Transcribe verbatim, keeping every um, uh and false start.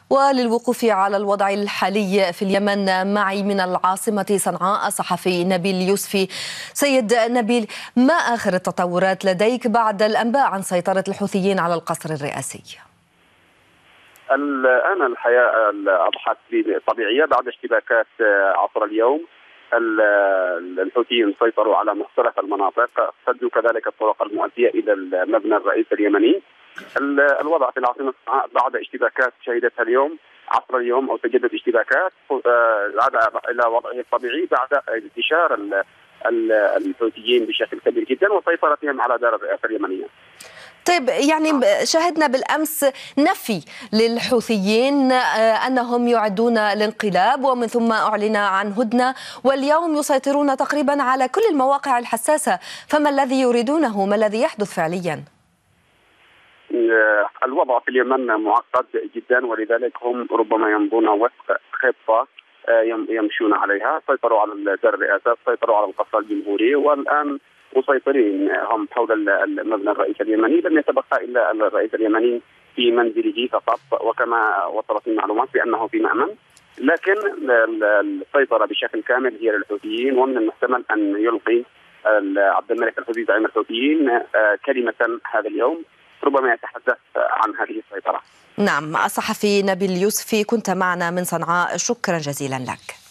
وللوقوف على الوضع الحالي في اليمن معي من العاصمة صنعاء الصحفي نبيل يوسفي. سيد نبيل، ما آخر التطورات لديك بعد الأنباء عن سيطرة الحوثيين على القصر الرئاسي؟ الآن الحياة أضحت طبيعية بعد اشتباكات عصر اليوم. الحوثيين سيطروا على مختلف المناطق، سدوا كذلك الطرق المؤدية إلى المبنى الرئيسي اليمني. الوضع في العاصمة صنعاء بعد اشتباكات شهدتها اليوم عصر اليوم أو تجدد اشتباكات عاد إلى وضعه الطبيعي بعد انتشار الحوثيين بشكل كبير جدا وسيطرتهم على دار الرئاسة اليمنية. طيب، يعني شاهدنا بالأمس نفي للحوثيين أنهم يعدون الانقلاب، ومن ثم أعلن عن هدنة، واليوم يسيطرون تقريبا على كل المواقع الحساسة. فما الذي يريدونه؟ ما الذي يحدث فعليا؟ الوضع في اليمن معقد جدا، ولذلك هم ربما يمضون وفق خطة يمشون عليها. سيطروا على دار الرئاسة، سيطروا على القصر الجمهوري، والآن مسيطرين هم حول المبنى الرئيسي اليمني. لم يتبقى الا الرئيس اليمني في منزله فقط، وكما وصلت المعلومات بانه في مأمن. لكن السيطره بشكل كامل هي للحوثيين، ومن المحتمل ان يلقي عبد الملك الحوثي زعيم الحوثيين كلمه هذا اليوم ربما يتحدث عن هذه السيطره. نعم، الصحفي نبيل يوسفي كنت معنا من صنعاء، شكرا جزيلا لك.